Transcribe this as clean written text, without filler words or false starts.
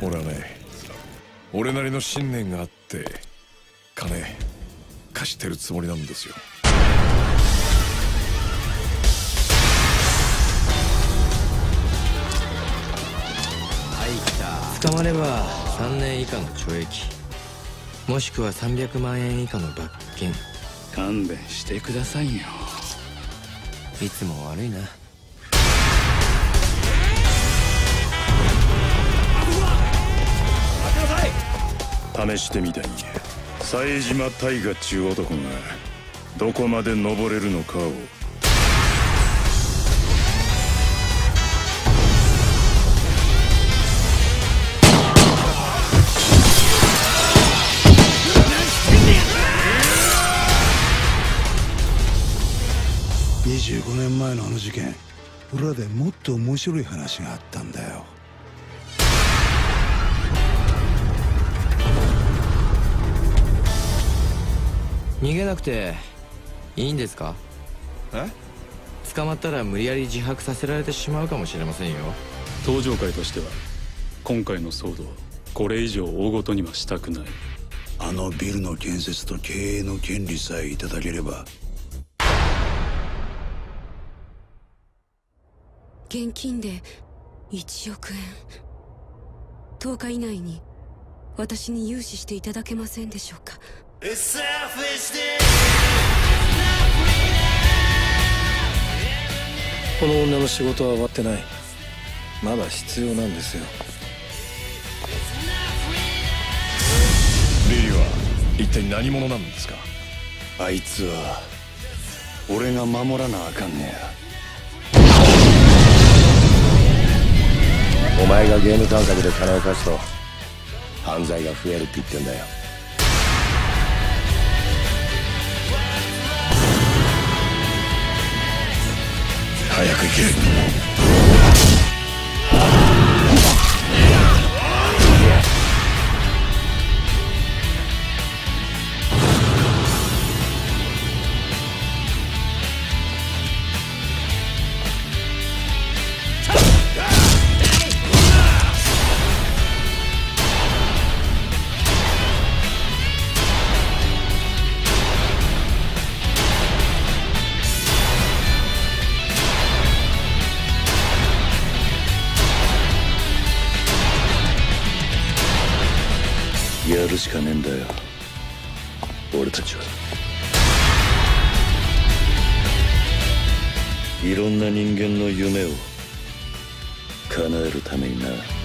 俺はね、俺なりの信念があって金貸してるつもりなんですよ。 捕まれば3年以下の懲役、もしくは300万円以下の罰金。 勘弁してくださいよ。 いつも悪いな。 試してみたい。冴島大河っちゅう男がどこまで登れるのかを。 25年前のあの事件、裏でもっと面白い話があったんだよ。 逃げなくていいんですか？捕まったら無理やり自白させられてしまうかもしれませんよ。 登場会としては今回の騒動、これ以上大ごとにはしたくない。 あのビルの建設と経営の権利さえいただければ。 現金で1億円、10日以内に私に融資していただけませんでしょうか。 この女の仕事は終わってない。まだ必要なんですよ。 リリーは一体何者なんですか？ あいつは俺が守らなあかんねや。 お前がゲーム感覚で金を貸すと犯罪が増えるって言ってんだよ。 早く行け。 やるしかねえんだよ、俺たちは。いろんな人間の夢を叶えるためにな。